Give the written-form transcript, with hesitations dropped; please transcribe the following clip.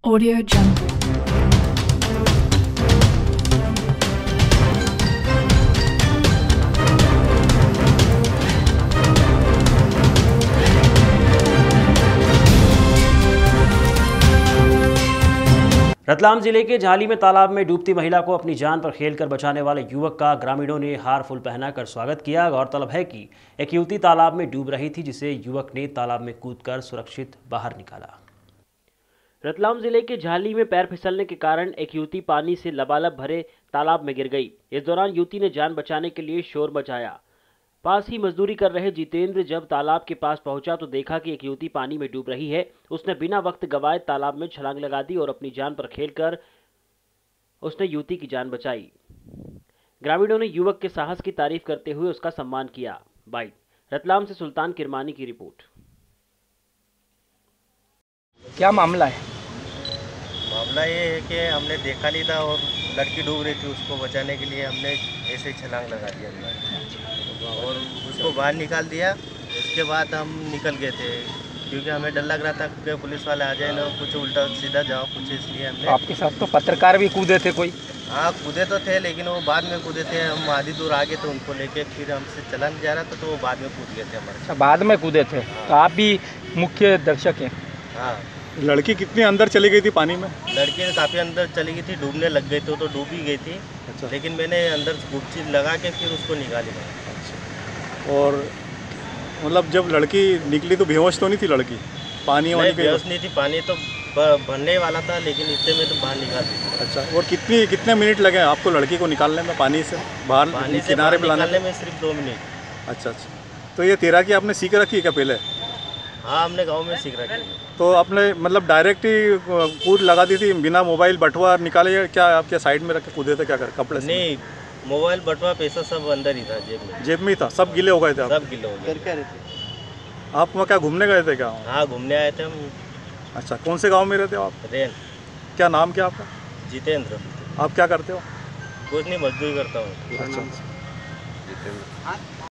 Audio Jungle। Ratlam जिले के झाली में तालाब में डूबती महिला को अपनी जान पर खेलकर बचाने वाले युवक का ग्रामीणों ने हार फूल पहनाकर स्वागत किया। गौरतलब है कि एक युवती तालाब में डूब रही थी, जिसे युवक ने तालाब में कूदकर सुरक्षित बाहर निकाला। रतलाम जिले के झाली में पैर फिसलने के कारण एक युवती पानी से लबालब भरे तालाब में गिर गई। इस दौरान युवती ने जान बचाने के लिए शोर मचाया। पास ही मजदूरी कर रहे जितेंद्र जब तालाब के पास पहुंचा तो देखा कि एक युवती पानी में डूब रही है। उसने बिना वक्त गवाए तालाब में छलांग लगा दी और अपनी जान पर खेलकर उसने युवती की जान बचाई। ग्रामीणों ने युवक के साहस की तारीफ करते हुए उसका सम्मान किया। बाइट रतलाम से सुल्तान किरमानी की रिपोर्ट। क्या मामला है? मामला ये है कि हमने देखा नहीं था और लड़की डूब रही थी, उसको बचाने के लिए हमने ऐसे ही छलांग लगा दिया और उसको बाहर निकाल दिया। उसके बाद हम निकल गए थे क्योंकि हमें डर लग रहा था कि पुलिस वाले आ जाए ना कुछ उल्टा सीधा जाओ कुछ, इसलिए हमने। आपके साथ तो पत्रकार भी कूदे थे कोई? हाँ कूदे तो थे, लेकिन वो बाद में कूदे थे। हम आधी दूर आगे तो उनको लेके फिर हमसे चला नहीं जा रहा था तो वो बाद में कूद गए थे हमारे। अच्छा, बाद में कूदे थे। तो आप भी मुख्य दर्शक हैं? हाँ। लड़की कितनी अंदर चली गई थी पानी में? लड़की काफ़ी अंदर चली गई थी, डूबने लग गई तो डूब ही गई थी। अच्छा। लेकिन मैंने अंदर गुप्ती लगा के फिर उसको निकाली। अच्छा। और मतलब जब लड़की निकली तो बेहोश तो नहीं थी लड़की? पानी वानी बेहोश नहीं थी, पानी तो भरने वाला था लेकिन इतने में तो बाहर निकाल दी। अच्छा। और कितने मिनट लगे आपको लड़की को निकालने में पानी से बाहर, किनारे पे लाने में? सिर्फ 2 मिनट। अच्छा अच्छा। तो ये तैराकी आपने सीख रखी है क्या पहले? हाँ हमने गांव में सीख रखी है। तो आपने मतलब डायरेक्ट ही कूद लगा दी थी बिना मोबाइल बटुआ निकाले? क्या आपके साइड में रख के कूदे थे? क्या कर कपड़े से? नहीं, मोबाइल बटुआ पैसा सब अंदर ही था, जेब में ही था। सब गिले हो गए थे? सब गिले हो गए। क्या रहते आप वहाँ क्या घूमने गए थे क्या? हाँ घूमने आए थे हम। अच्छा, कौन से गांव में रहते हो आप? रेन। क्या नाम क्या आपका? जितेंद्र। आप क्या करते हो? कुछ नहीं, मजदूरी करता हूँ। अच्छा। जितेंद्र।